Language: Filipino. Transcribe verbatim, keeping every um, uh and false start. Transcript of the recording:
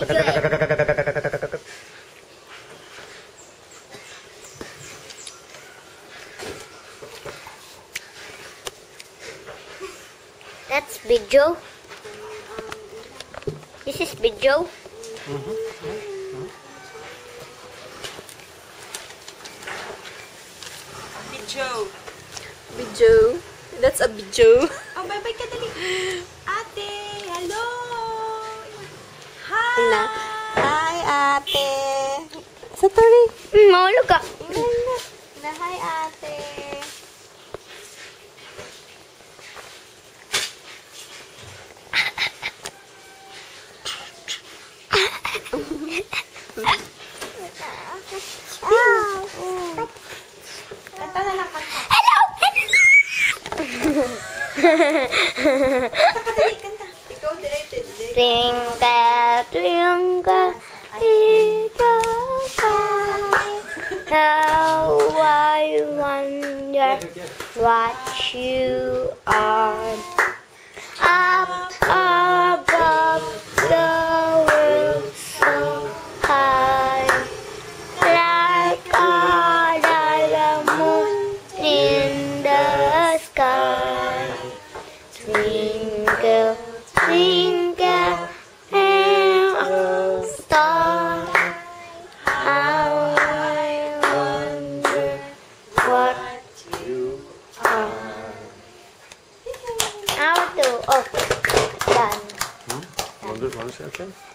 good. That's video. This is video. Mm-hmm. Video. Video. That's a video. Oh, bye-bye ka dali. Ate, hello. Hi. Na. Hi, ate. Sa turi. Mm, mahulog ka. Na, hi, ate. Kanta na lang, kanta. Hello! Kanta ka dali, kanta. Ikaw, directed. Twinkle, twinkle, little star, how I wonder what you are. Up above the world so high, like a like moon in the sky. Twinkle, twinkle, little star, how I wonder what you are. How to? Oh, done. Want to, want to say okay?